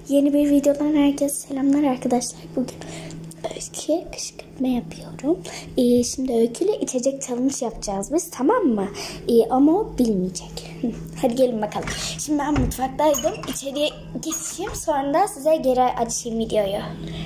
Yeni bir videodan herkese selamlar arkadaşlar. Bugün Öykü'ye kışkırtma yapıyorum. Şimdi Öykü'yle içecek challenge yapacağız biz, tamam mı? Ama o bilmeyecek. Hadi gelin bakalım. Şimdi ben mutfaktaydım. İçeriye geçeyim, sonra da size geri açayım videoyu.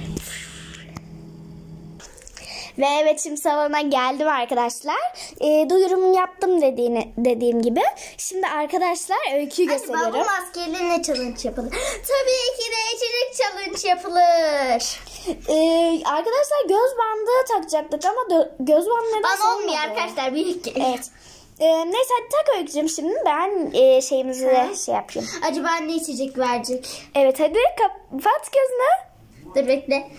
Ve evet, şimdi salona geldim arkadaşlar. Duyurumu yaptım dediğim gibi. Şimdi arkadaşlar Öykü'yü gösteriyorum. Acaba bu maskeyle ne challenge yapılır? Tabii ki de içecek challenge yapılır. Arkadaşlar göz bandı takacaktık ama göz bandı neden bana olmuyor arkadaşlar, bir iki. Evet. Neyse hadi tak Öykücüğüm, şimdi ben şeyimizi şey yapayım. Acaba ne içecek verecek? Evet, hadi kapat gözünü. Dur bekle.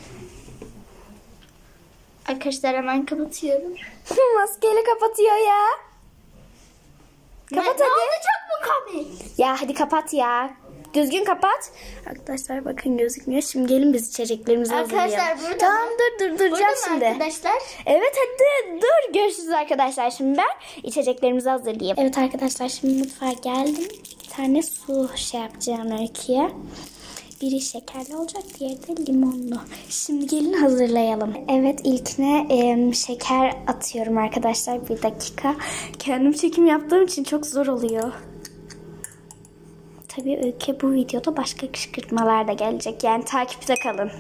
Arkadaşlar hemen kapatıyorum. Maskeyle kapatıyor ya. Kapat hadi. Ne olacak bu kamera? Ya hadi kapat ya. Düzgün kapat. Arkadaşlar bakın gözükmüyor. Şimdi gelin biz içeceklerimizi hazırlayalım. Arkadaşlar burada tamam, mı? duracağım Burada şimdi. mı arkadaşlar? Evet hadi dur. Görüşürüz arkadaşlar. Şimdi ben içeceklerimizi hazırlayayım. Evet arkadaşlar, şimdi mutfağa geldim. Bir tane su yapacağım Öykü'ye. Biri şekerli olacak, diğeri de limonlu. Şimdi gelin hazırlayalım. Evet, ilkine şeker atıyorum arkadaşlar. Bir dakika. Kendim çekim yaptığım için çok zor oluyor. Tabii Öykü bu videoda başka kışkırtmalar da gelecek. Yani takipte kalın.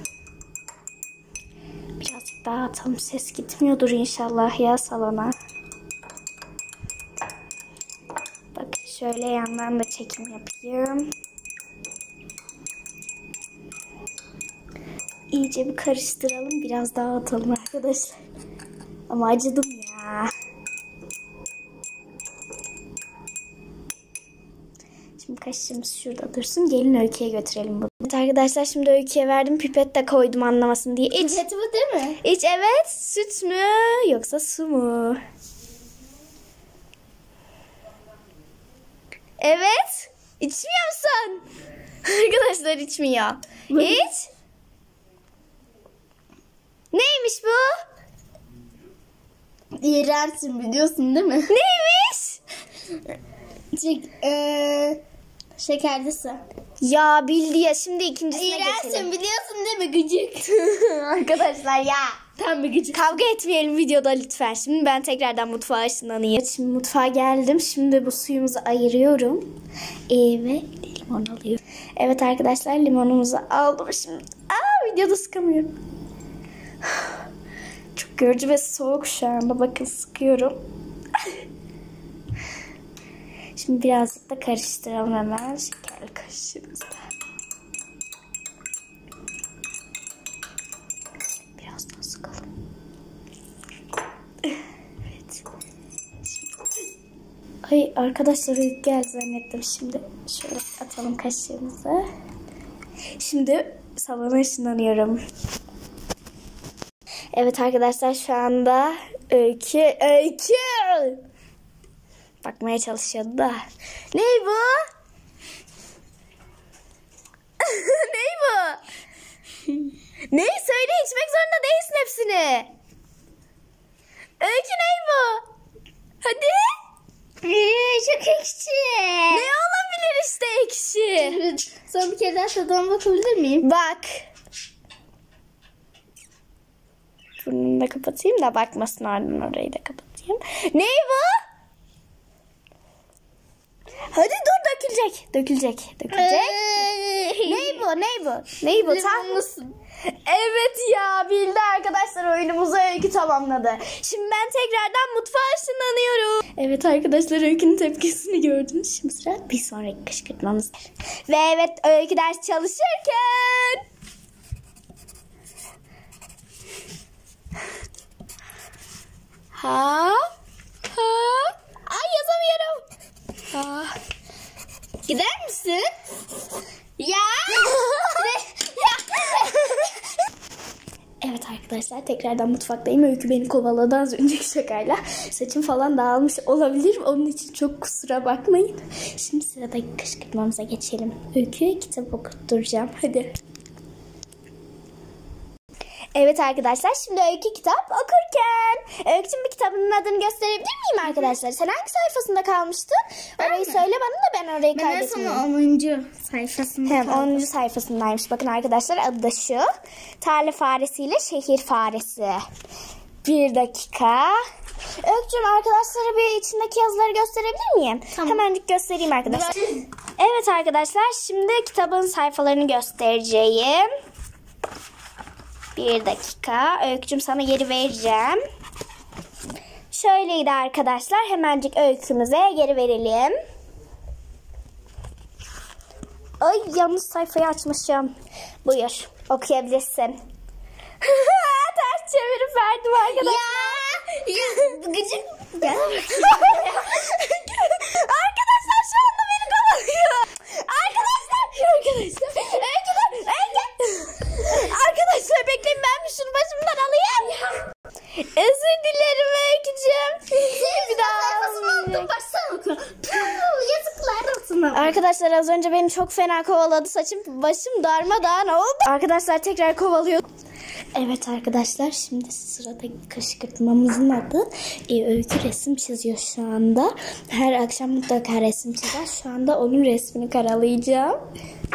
Birazcık daha atalım. Ses gitmiyordur inşallah ya salona. Bakın şöyle yandan da çekim yapayım. İyice bir karıştıralım. Biraz daha atalım arkadaşlar. Ama acıdım ya. Şimdi kaşığımız şurada dursun. Gelin Öykü'ye götürelim bunu. Evet arkadaşlar, şimdi Öykü'ye verdim. Pipet de koydum anlamasın diye. İç. Pipet bu değil mi? İç, evet. Süt mü yoksa su mu? Evet. İçmiyor musun? Arkadaşlar içmiyor. İç. Neymiş bu? İğrençsin, biliyorsun değil mi? Neymiş? Şekerli su. Ya bildi ya, şimdi ikincisine İğrençsin, geçelim. biliyorsun değil mi gıcık? Arkadaşlar ya. Tam bir gıcık. Kavga etmeyelim videoda lütfen. Şimdi ben tekrardan mutfağa ışınlanayım. Evet, şimdi mutfağa geldim. Şimdi bu suyumuzu ayırıyorum. Ve limon alıyorum. Evet arkadaşlar, limonumuzu aldım şimdi. Videoda sıkamıyorum. Çok yorucu ve soğuk şu anda. Bakın sıkıyorum. Şimdi birazcık da karıştıralım hemen şekerli kaşığımızla. Biraz daha sıkalım. Evet. Ay arkadaşlar, gel zannettim. Şimdi şöyle atalım kaşığımızı. Şimdi salona ışınlanıyorum. Evet arkadaşlar, şu anda Öykü bakmaya çalışıyordu da. Ne bu? Ne bu? Ne? Söyle, içmek zorunda değilsin hepsini. Öykü, ne bu? Hadi. Çok ekşi. Ne olabilir işte ekşi? Son bir kere daha tadına bakabilir miyim? Bak. Burnunu da kapatayım da bakmasın, ardından orayı da kapatayım. Ne bu? Hadi dur, dökülecek. Ne bu? Limonlusun. Evet ya, bildi arkadaşlar, oyunumuzu Öykü tamamladı. Şimdi ben tekrardan mutfağa ışınlanıyorum. Evet arkadaşlar, Öykü'nün tepkisini gördünüz. Şimdi sıra bir sonraki kışkırtmamız. Ve evet, Öykü ders çalışırken. Ay yazamıyorum. Gider misin? Ya. Evet arkadaşlar, tekrardan mutfaktayım. Öykü beni kovaladı az önceki şakayla. Saçım falan dağılmış olabilir. Onun için çok kusura bakmayın. Şimdi sıradaki kışkırtmamıza geçelim. Öykü'ye kitap okutturacağım. Hadi. Evet arkadaşlar, şimdi Öykü kitap okurken. Öykücüğüm, bir kitabının adını gösterebilir miyim arkadaşlar? Sen hangi sayfasında kalmıştın? Orayı söyle bana da ben orayı kaydetmeyeyim. Ben 10. sayfasında Hem 10. sayfasındaymış. Bakın arkadaşlar, adı da şu. Tarla faresiyle şehir faresi. 1 dakika. Öykücüğüm, arkadaşlara bir içindeki yazıları gösterebilir miyim? Tamam. Hemencik göstereyim arkadaşlar. Evet arkadaşlar, şimdi kitabın sayfalarını göstereceğim. 1 dakika. Öykücüğüm, sana geri vereceğim. Şöyleydi arkadaşlar. Hemencik öykümüze geri verelim. Ay, yanlış sayfayı açmışım. Buyur, okuyabilirsin. Ters çevirip verdim arkadaşlar. Ya gıcık. Arkadaşlar şu anda beni kovalıyor. Arkadaşlar. Arkadaşlar bekleyin, ben bir şunu başımdan alayım. Özür dilerim Öykücüğüm. Bir daha almayacağım. Yazıklar olsun. Arkadaşlar az önce beni çok fena kovaladı. Saçım başım darmadağın oldu. Arkadaşlar tekrar kovalıyor. Evet arkadaşlar, şimdi sıradaki kışkırtmamızın adı Öykü resim çiziyor şu anda. Her akşam mutlaka resim çizer. Şu anda onun resmini karalayacağım.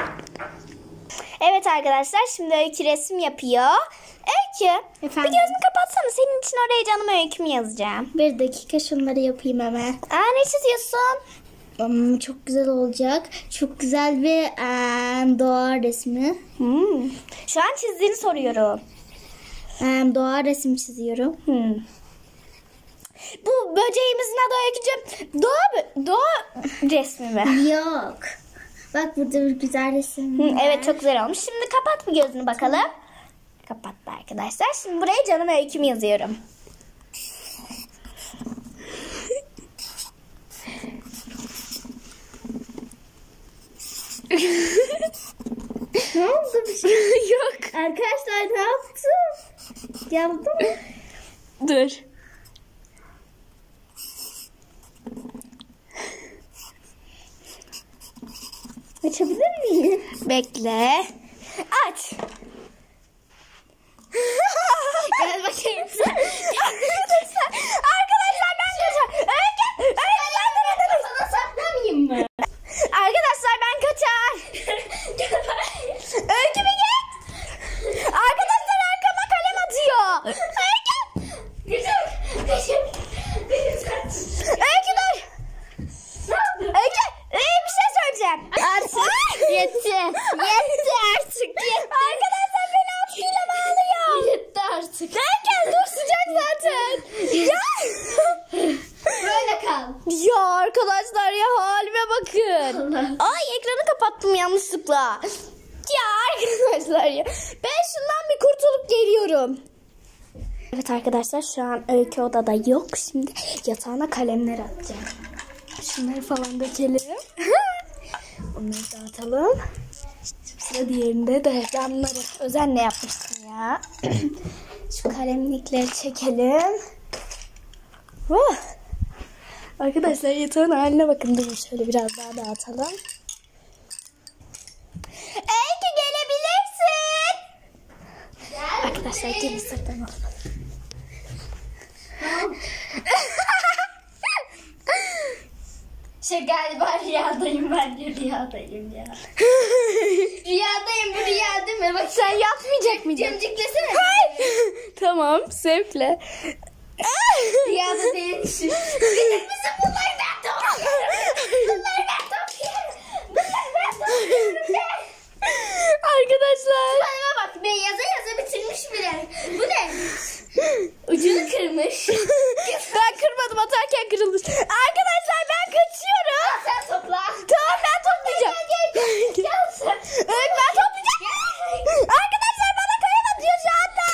Evet arkadaşlar, şimdi Öykü resim yapıyor. Öykü, Efendim? bir gözünü kapatsana. Senin için oraya canım öykümü yazacağım. 1 dakika, şunları yapayım hemen. Ne çiziyorsun? Çok güzel olacak. Çok güzel bir doğa resmi. Şu an çizdiğini soruyorum. Doğa resim çiziyorum. Bu böceğimizin adı Öykücüğüm. Doğa resmi mi? Yok. Bak, burada bir güzel resim var. Evet, çok güzel olmuş. Şimdi kapat bir gözünü bakalım. Kapattı arkadaşlar. Şimdi buraya canım öykümü yazıyorum. Ne oldu, bir şey? Yok. Arkadaşlar ne yaptın? Yaptın mı? Dur. Açabilir miyim? Bekle. Aç. Gel bakayım. Arkadaşlar ben kaçar. Öykü ben Sana saklamayayım mı? Arkadaşlar ben kaçar. Öykü bir git. Arkadaşlar arkama kalem atıyor. Öykü. Öykü dur. Öykü. Bir şey söyleyeceğim. Artık yetti. Yetti artık. Yetti. Arkadaşlar beni atkıyla bağlıyor. Yetti artık. Derken dur, sıcak zaten. Ya. Böyle kal. Ya arkadaşlar, ya halime bakın. Ay, ekranı kapattım yanlışlıkla. Ya arkadaşlar ya. Ben şundan bir kurtulup geliyorum. Evet arkadaşlar, şu an Öykü odada yok. Şimdi yatağına kalemler atacağım. Şunları falan dökelim. Onları dağıtalım. Şimdi sıra diğerinde de camları özenle yapmıştım ya. Şu kalemlikleri çekelim. Arkadaşlar yatağın haline bakın. Dur şöyle biraz daha dağıtalım. Öykü, gelebilirsin. Arkadaşlar gelin, sırttan alalım. Galiba rüyadayım ben. Rüyadayım ya. Rüyadayım, bu rüya değil mi? Bak, Sen yatmayacak mıydın? cemciklesene. Tamam, zevkle. Rüyada değilmişim. Bizim bunları ben topluyorum. Bunları ben topluyorum. Arkadaşlar. Bana bak, ben yaza bitirmiş bile. Bu ne? Ucunu kırmış. Ben kırmadım, atarken kırılmış. Arkadaşlar ben kaçıyorum. Sen topla. Tamam, ben toplayacağım. Gel sen. Evet, ben toplayacağım. Arkadaşlar bana kalem atıyor şu anda.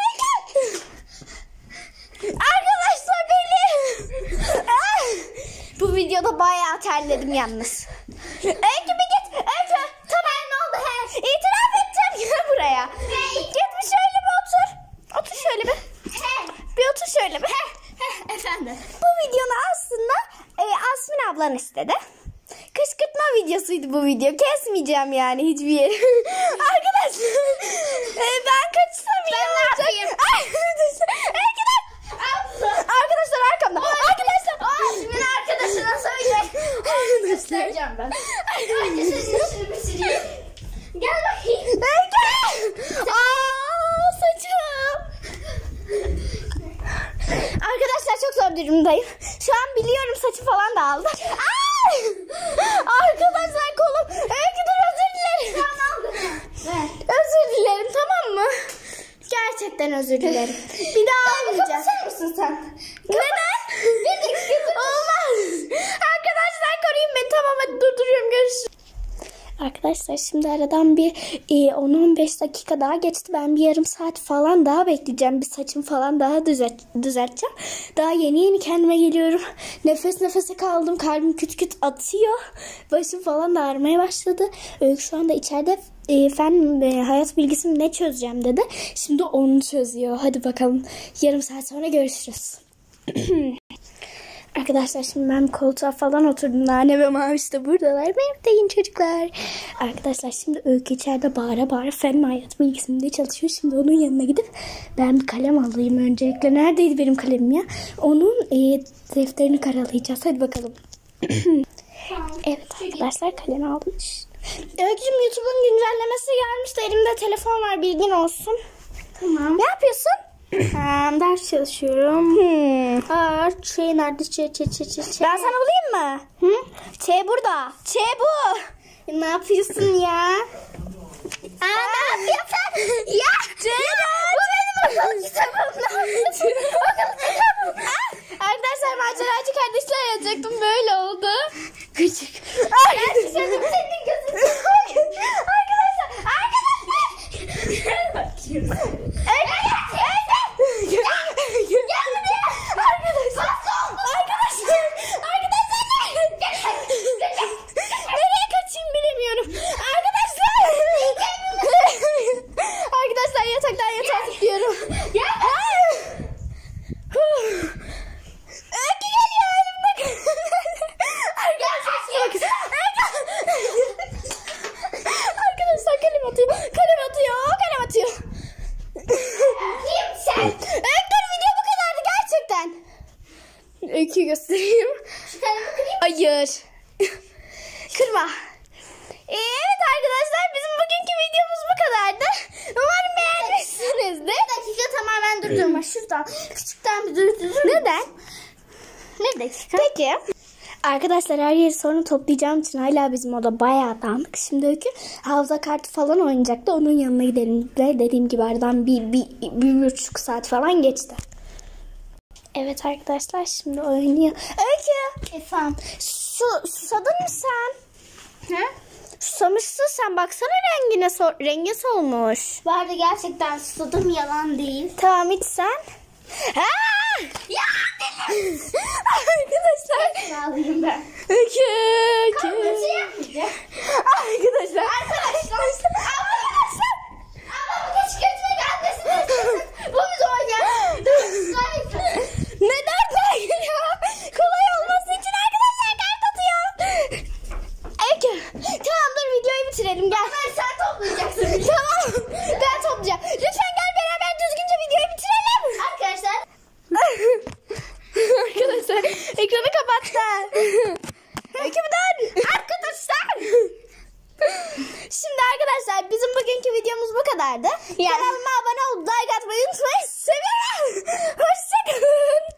Arkadaşlar bu videoda bayağı terledim yalnız. Öykü bir git. Öykü. Tamam, ne oldu? İtiraf edeceğim. Gel buraya. Git bir şöyle bir otur. Otur şöyle bir. Bir otur şöyle bir. Efendim. Bu videonu aslında Asmin ablan istedi. Kışkırtma videosuydu bu video. Kesmeyeceğim yani hiçbir yeri. Arkadaşlar ben kaçsam iyi olacak. ben. Önce saçını bitireyim. Gel bakayım. Aa, saçım. Arkadaşlar çok zor durumdayım. Şu an biliyorum saçı falan da aldı. Arkadaşlar kolum. Öyküden özür dilerim. Ver. Özür dilerim, tamam mı? Gerçekten özür dilerim. Bir daha almayacağım. Kapatır mısın sen? Neden? Bir dakika. Olmaz. Arkadaşlar koruyun beni. Tamam, hadi durduruyorum. Görüşürüz. Arkadaşlar şimdi aradan bir 10-15 dakika daha geçti. Ben bir yarım saat falan daha bekleyeceğim. Bir saçım falan daha düzelteceğim. Daha yeni kendime geliyorum. Nefes nefese kaldım. Kalbim küt küt atıyor. Başım falan da ağrımaya başladı. Öykü şu anda içeride fen hayat bilgisi ne çözeceğim dedi. Şimdi onu çözüyor. Hadi bakalım. Yarım saat sonra görüşürüz. Arkadaşlar şimdi ben koltuğa falan oturdum. Nane ve Maviş de buradalar. Merhaba çocuklar. Arkadaşlar şimdi Öykü içeride bağıra bağıra fen hayat bilgisinde çalışıyor. Şimdi onun yanına gidip ben bir kalem alayım öncelikle. Neredeydi benim kalemim ya? Onun defterini karalayacağız. Hadi bakalım. Evet arkadaşlar, kalem aldım. Öykücüğüm, YouTube'un güncellemesi gelmiş de elimde telefon var, bilgin olsun. Tamam. Ne yapıyorsun? Ders çalışıyorum. Şey nerede? Ben sana bulayım mı? Burada. Bu. Ne yapıyorsun ya? Ne yapıyorsun? Ya. Bu benim okul kitabım. Arkadaşlar maceracı kardeşler yazacaktım. Böyle oldu. Gıcık. Senin gözün. Nereye kaçayım bilemiyorum. Arkadaşlar yataktan yatağa gidiyorum. Öykü geliyor elimde. Arkadaşlar kalem atıyor. Kim sen? Öykü, video bu kadardı gerçekten. Öykü'yü göstereyim. Şu kalemi kırayım. Hayır. Kırma. Evet arkadaşlar, bizim bugünkü videomuz bu kadardı. Umarım beğenmişsinizdir. Bir dakika, tamamen durdurma. Şuradan. Küçükten bir durdur. Neden? Ne dakika? Peki. Arkadaşlar her yeri sonra toplayacağım için hala bizim oda bayağı dağınık. Şimdi Öykü havza kartı falan oynayacaktı. Onun yanına gidelim. Ve dediğim gibi aradan bir buçuk saat falan geçti. Evet arkadaşlar şimdi oynuyor. Öykü. Efendim. Susadın mı sen? Ha? Susamışsın sen. Baksana rengi solmuş. Bu arada gerçekten susadım, yalan değil. Tamam, iç sen. Ya Arkadaşlar. ne alayım ben? Öykü. Arkadaşlar. Arkadaşlar. Ama bu kışkırtma gelmesin. Bu bir zaman ya. Neden böyle ya? Kolay olması için arkadaşlar kart atıyor. Öykü. Tamam dur, videoyu bitirelim, gel. Sen toplayacaksın. Tamam. Ben toplayacağım. Lütfen gel beraber düzgünce videoyu bitirelim. Arkadaşlar. Arkadaşlar ekranı kapattı. Öykü bir dön. Arkadaşlar. Şimdi arkadaşlar bizim bugünkü videomuz bu kadardı. Kanalıma abone olup like atmayı unutmayın. Seviyorum. Hoşçakalın.